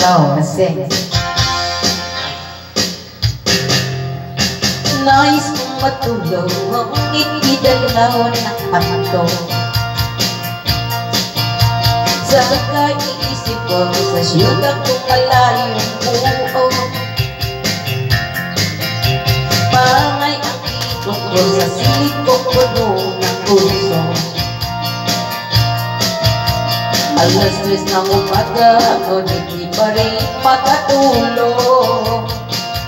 Hello, sing. Nais kong matulog, itidalaw ng hamto. Sa kaiisip ko, sa siyudang kong malayong buo. Pangay ang ikot ko, sa silid ko puno ng puso. Alas 3 ng umaga, ngunit di pa rin makatulog.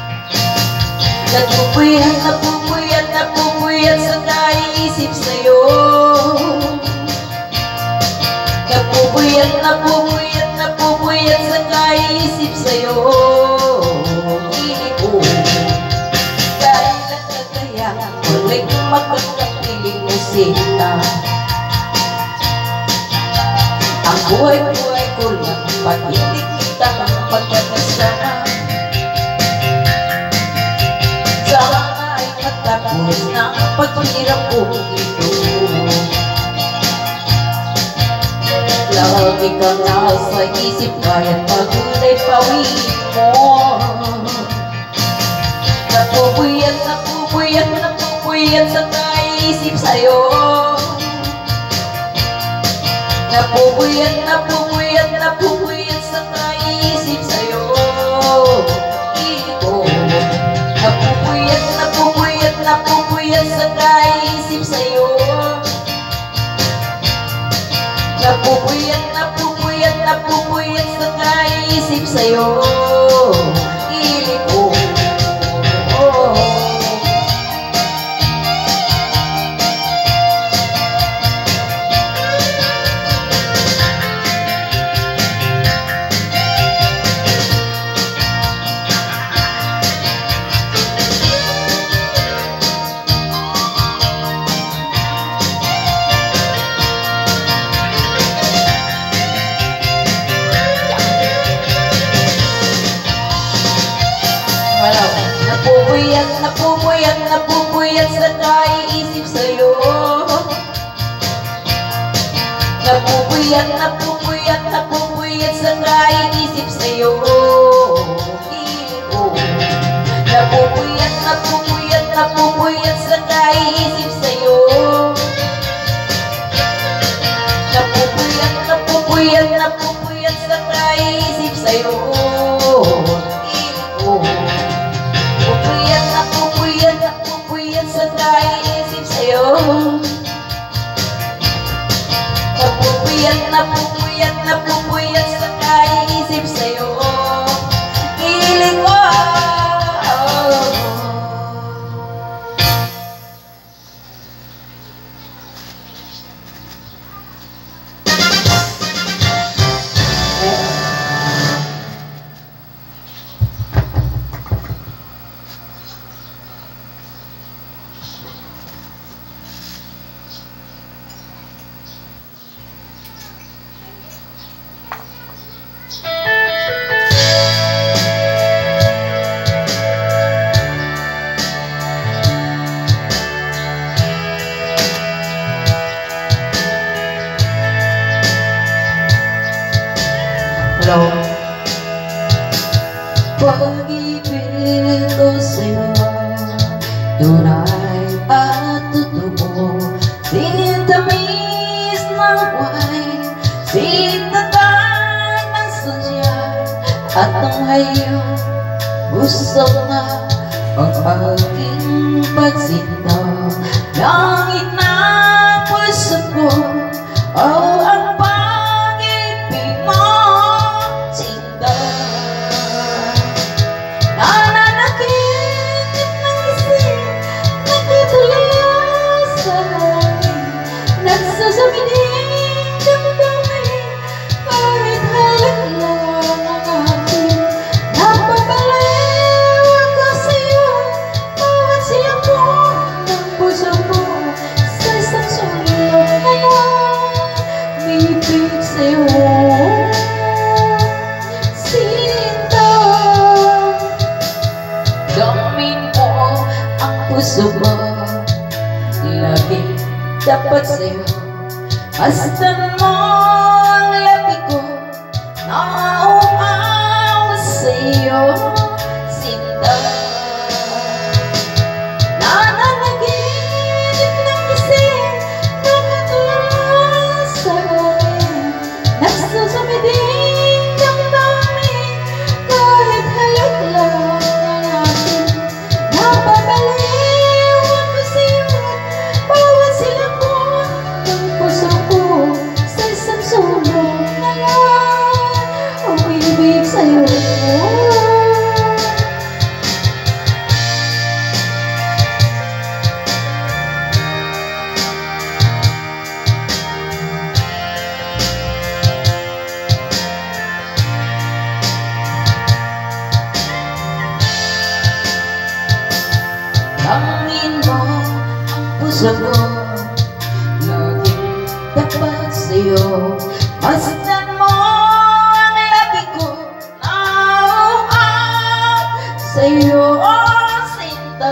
Napupuyat, napupuyat, napupuyat sa naiisip sa'yo. Napupuyat, napupuyat, napupuyat sa naiisip sa'yo. Hindi ko dahil nakakaya, muling magkakapiling musika. Ang buhay-buhay ko lang pag hindi kita magkakasama. Sana ay matapos ng paghirap ko ito. Lagi ka nasa isip kahit pagulay pawin mo. Napupuyat, napupuyat, napupuyat sa naisip sa'yo. Napupuyat, napupuyat, napupuyat sa naisip sa'yo. Iko napupuyat, napupuyat, napupuyat sa naisip sa'yo. Napupuyat, napupuyat, napupuyat sa naisip sa'yo. Iko napupuyat, napupuyat, napupuyat sa naiisip sa'yo. Napupuyat, napupuyat, napupuyat sa naiisip sa'yo. Napupuyat, napupuyat, napupuyat sa naiisip sa'yo. Napupuyat, napupuyat, napupuyat sa naiisip sa'yo. Sa naiisip sa'yo. Napupuyat, napupuyat, napupuyat sa naiisip sa'yo. Hiling ko. Hello. Pag-ibig ko sa'yo, tunay at totoo. Sintamis ng wine, sintatan ng sadya, at ang hayang gusto na ang aking pagsinta. Langit na puso ko, oh, ang pag-ibig mo. Nananakit ng isip, nakatuloy sa langit, nagsasamiling damdamin, kahit halat lang ang akin. Napapaliw ako sa'yo, bawat siyang mo ng puso ko, sa isang sulok na umibig sa'yo. Puso mo, lagi dapat sa'yo. Masdan mo ang labi ko na Nagsusumiding damdamin kahit halik lang ang atin. Napabaliw ako sa'yo, bawat silabot ng puso ko sa isang sulong na lang umibig sa'yo. Damdamin mo ang puso ko, laging tapat sa'yo. Masdan mo ang labi ko, nauuap sa'yo, sinta.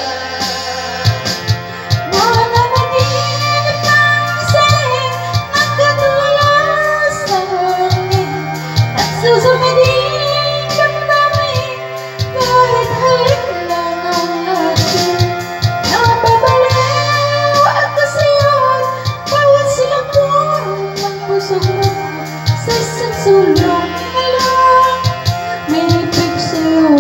Nananaginip ng isa'y nagkatulala sa hangin. Nagsusumiding damdamin kahit halik lang ang atin. Napabaliw ako sa'yo, bawat silabot ng puso ko sa isang sulong na lang may ibig sa'yo.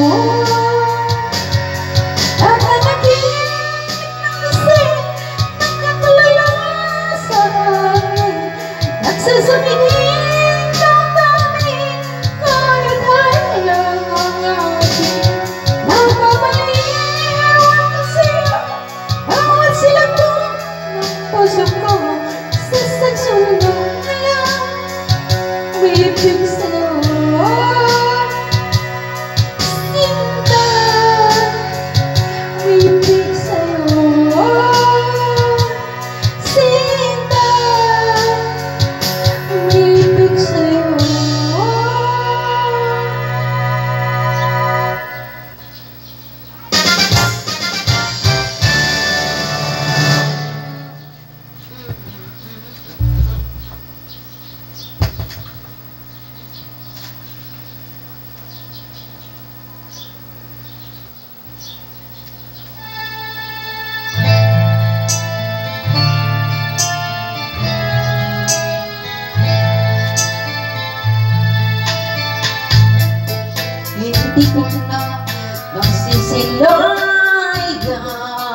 Nananaginip ng isa'y nagkatulala sa hangin. Nagsusumiding damdamin kahit halik lang ang atin. Napabaliw ako sa'yo, bawat silabot ng puso ko sa isang sulong na lang may ibig sa'yo. Sinta, may ibig sa'yo. Sinta, may ibig sa'yo. Hindi ko na nasisilayan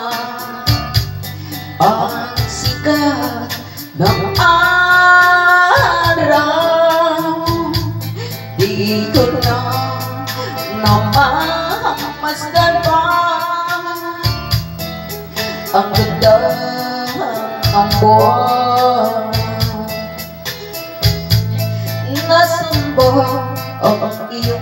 ang sikat ng araw. Di ko na namamasdan pa ang ganda ng buwan. Nasamba ang iyong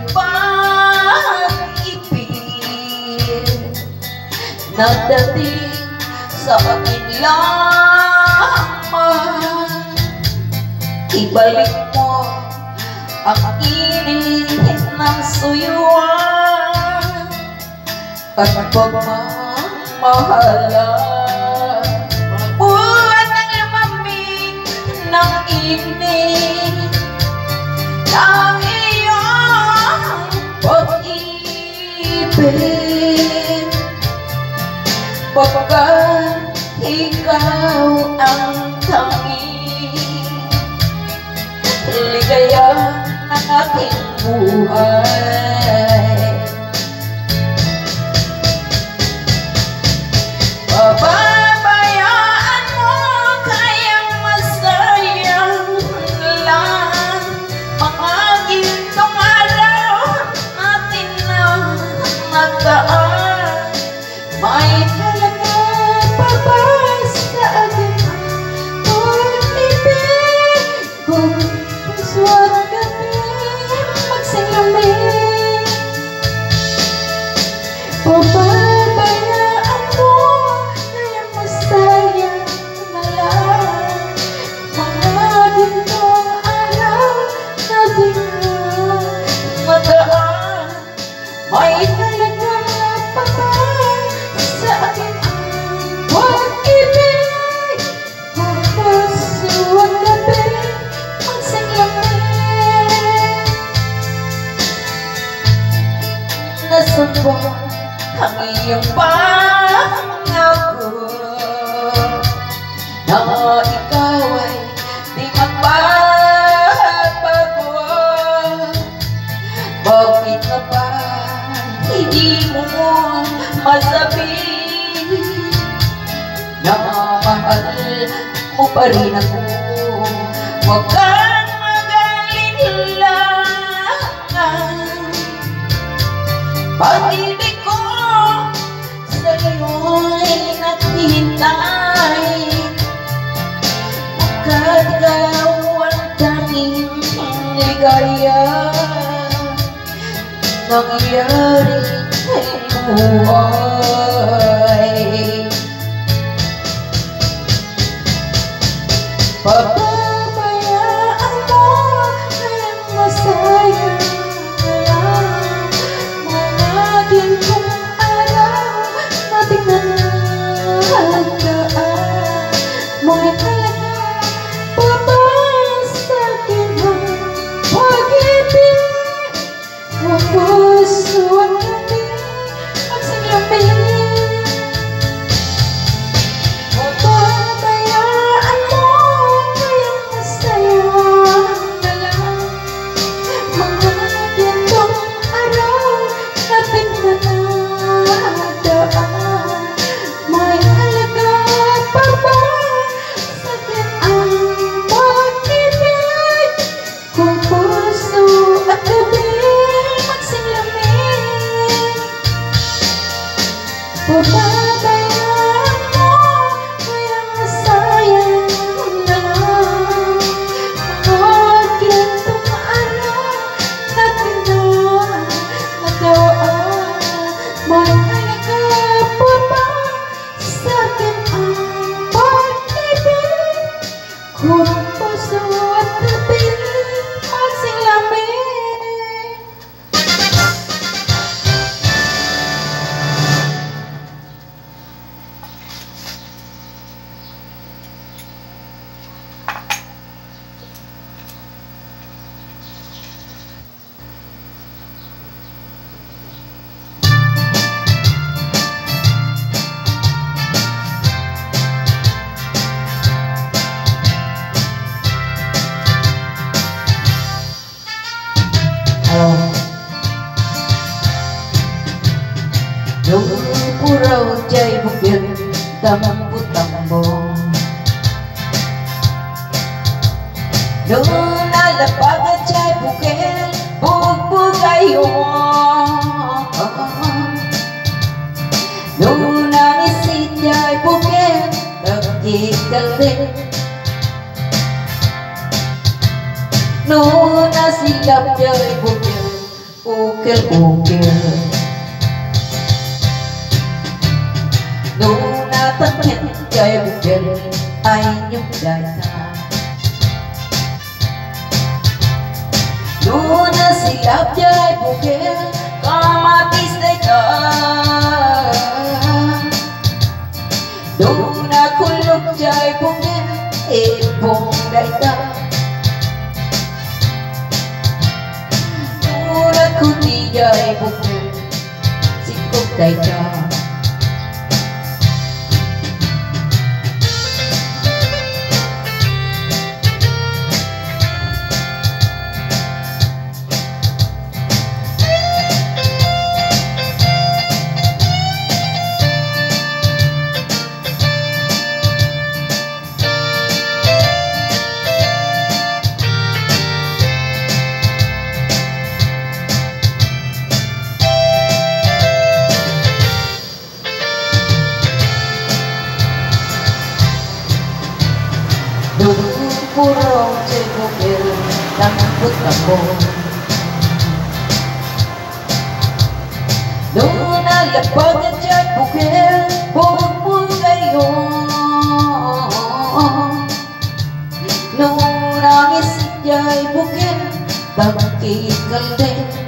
pag-ibig na dating sa akin lamang. Ibalik mo ang init ng suyuan at pagmamahalan. Mga buwan ng lamamig ng init ng iyong pag-ibig, pagkat ikaw ang tanging ligaya ng aking buhay. Pababayaan mo kayang masayang lang mga gintong araw natin na nagdaan. May halaga pa ba sa akin ang ibig ko? Puso at gabi magsilamig. Pababayaan mo kayang masayang na lang mga gintong araw natin na magdaan. May halaga pa ba sa akin ang pag-ibig? Kung puso at gabi magsilamig. Nasaan ba ang iyong pangako na ikaw ay di magbabago? pa rin ako. Huwag kang mag-alinlangan, pag-ibig ko sa'yo'y naghihintay. Pagkat ikaw ang tanging ligaya nangyari sa buhay. Papabayaan mo kayang masaya lang mga gintong araw nating nanahandaan. Mo'y talaga papasakin ang pag-ibig, ang puso at ating magsalamin. Papabayaan mo kayang masaya na lang mga gintong araw nating nanahandaan. May halaga pa ba sa'kin ang pag-ibig, kung puso at ating magsalamin? Papabayaan mo kayang masayang na lang mga gintong araw natin na nagdaan. May halaga pa ba sa'kin ang pag-ibig, kung puso at ating magsalamin? Yung puraw jay bukit tampo-tampo, nung nalapag at jay bukit bugbugayo, nung nangisit jay bukit nagkikalit, nung nasilap jay bukit ukil-ukil, nung natakit jay bukit ay inyong data, nung nasilap jay bukit kamatis data, nung nakulog jay bukit ipong data, nung nakuti jay bukit sikop data. Nung puraw jay bukit tampo-tampo, nung nalapag at jay bukit bugbugayo, nung nangisit jay bukit tagkikalit,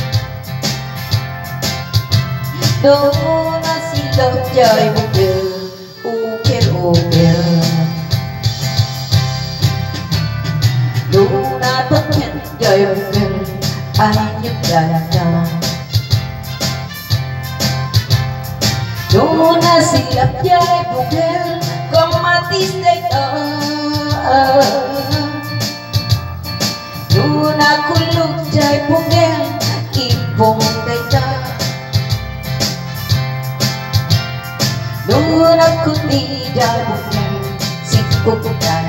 nung nasilap jay bukit ukil-ukil, nung natakit jay bukit ay inyong data, nung nasilap jay bukit kamatis data, nung nakulog jay bukit ipong data, nung nakuti jay bukit sikop data.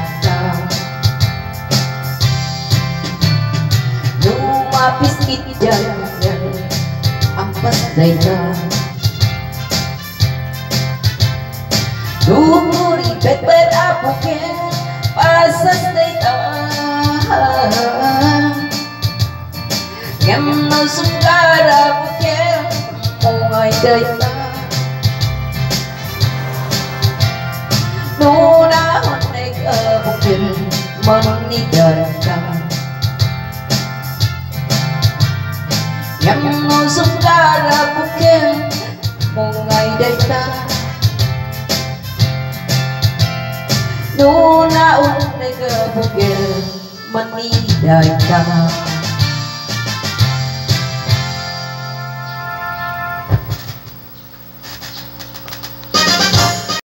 mapiskit dyan ampas dayta Dumuri bet berapukin pasas dayta Ngem nasungkara pukin mungay dayta Nunahon ay kabukin manidan ka Ngem nasungkara pukin mungay dayta Nunahon ay kabukin manidan ka